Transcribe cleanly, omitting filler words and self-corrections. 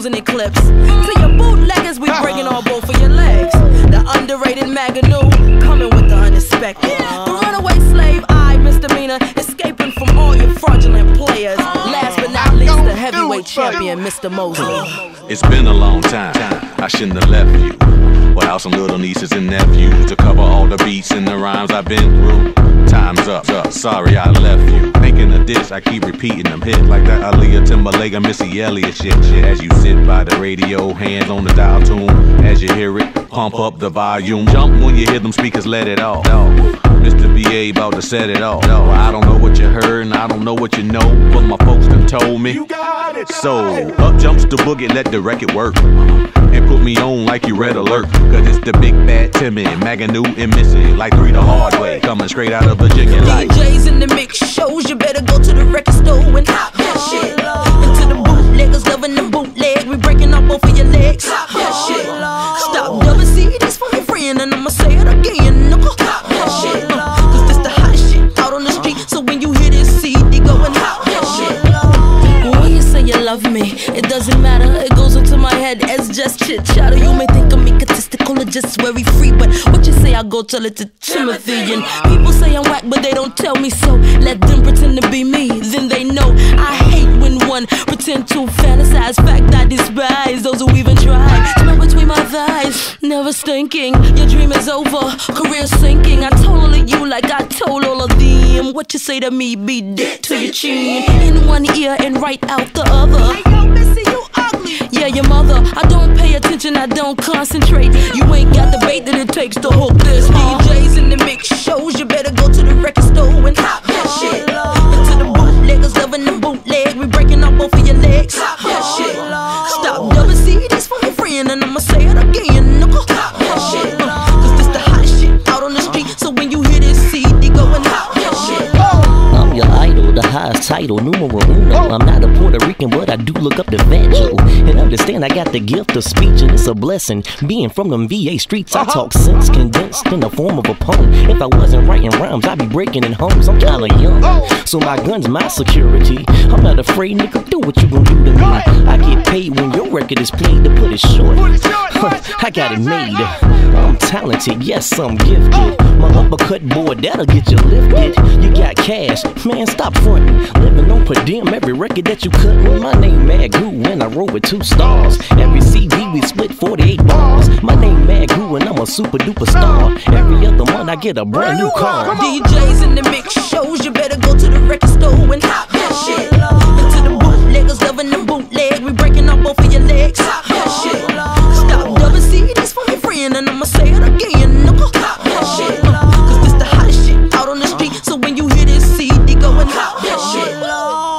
closing their clips. To your bootleggers, we breaking all both of your legs. The underrated Maganu, coming with the unexpected. The runaway slave, misdemeanor, escaping from all your fraudulent players. Last but not least, the heavyweight champion, Mr. Mosley. It's been a long time, I shouldn't have left you without some little nieces and nephews to cover all the beats and the rhymes I've been through. Time's up, sorry I left you. Thinking of this, I keep repeating them hits like that Aaliyah, Timberlake, and Missy Elliott shit. As you sit by the radio, hands on the dial tune. As you hear it, pump up the volume. Jump when you hear them speakers, let it off. Mr. B.A. about to set it off. I don't know what you heard and I don't know what you know, but my folks done told me. You got it. So, up jumps the boogie, let the record work. And put me on like you Red Alert. Cause it's the big bad Timmy, Maganu and Missy. Like 3 the hard way, coming straight out of Virginia. Like DJs in the mix shows, you better go to the record store and hop that shit. And to the bootleggers loving the bootleg, we breaking up both of your legs. Hop that shit. Stop double CDs for your friend and I'ma say it again. Hop that shit. Cause this the hot shit out on the street. So when you hear this CD go and hop that shit. When you say you love me, it doesn't matter, it goes into my head as just chit chatter. You may think I'm egotistical or just very free, but what you say I go tell it to Timothy. And people say I'm whack but they don't tell me so. Let them pretend to be me, then they know. I hate when one pretend to fantasize. Fact I despise those who even try. Smell between my thighs, never stinking. Your dream is over, career sinking. I told all of you like I told all of them. What you say to me be dead to your chin. In one ear and right out the other. Hey yo, Missy, you ugly. Yeah, your mother. I don't pay attention, I don't concentrate. You ain't got the bait that it takes to hook this. DJs in the mix shows, you better go to the record store and hop that shit. And to the bootleggers loving the bootleg, we breaking up both of your legs. Hop that shit. Stop double CDs for your friend and I'ma say it again. Hop that shit. Cause this the hot shit out on the street. So when you hear this CD go and hop that shit. I'm your idol, the highest title, numero uno. I'm not a Puerto Rican, but I do look up to Vajo. And understand I got the gift of speech, and it's a blessing. Being from them VA streets, I talk sense condensed in the form of a poem. If I wasn't writing rhymes, I'd be breaking in homes. I'm kinda young, so my gun's my security. I'm not afraid, nigga, do what you gon' do to me. I get paid when your record is played, to put it short. I got it made. I'm talented, yes, I'm gifted. My uppercut board, that'll get you lifted. You got cash, man, stop frontin'. Living on per diem, every record that you cuttin'. My name Magoo, and I roll with 2 stars. Every CD we split 48 bars. My name Magoo, and I'm a super duper star. Every other month I get a brand new car. DJs in the mix shows, you better go to the record store and hop that shit. And to the bootleggers loving the bootleg, we breaking up both of your legs. Hop that shit. Stop double CDs for your friend and I'ma say it again. Hop that shit. Cause this the hot shit out on the street. So when you hear this CD go and hop that shit.